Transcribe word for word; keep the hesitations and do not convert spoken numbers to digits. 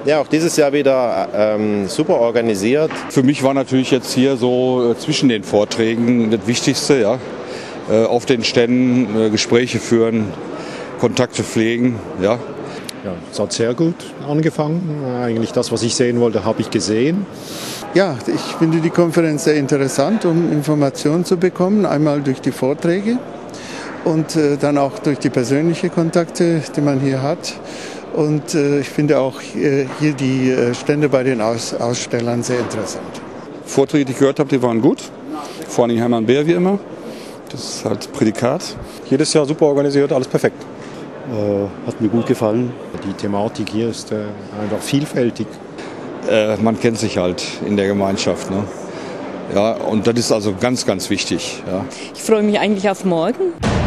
Ja, auch dieses Jahr wieder ähm, super organisiert. Für mich war natürlich jetzt hier so äh, zwischen den Vorträgen das Wichtigste, ja, äh, auf den Ständen äh, Gespräche führen, Kontakte pflegen, ja. Ja, es hat sehr gut angefangen. Eigentlich das, was ich sehen wollte, habe ich gesehen. Ja, ich finde die Konferenz sehr interessant, um Informationen zu bekommen. Einmal durch die Vorträge und äh, dann auch durch die persönlichen Kontakte, die man hier hat. Und äh, ich finde auch äh, hier die äh, Stände bei den Aus- Ausstellern sehr interessant. Vorträge, die ich gehört habe, die waren gut. Vor allem Hermann Beer wie immer. Das ist halt Prädikat. Jedes Jahr super organisiert, alles perfekt. Äh, hat mir gut gefallen. Die Thematik hier ist äh, einfach vielfältig. Äh, man kennt sich halt in der Gemeinschaft, ne? Ja, und das ist also ganz, ganz wichtig. Ja. Ich freue mich eigentlich auf morgen.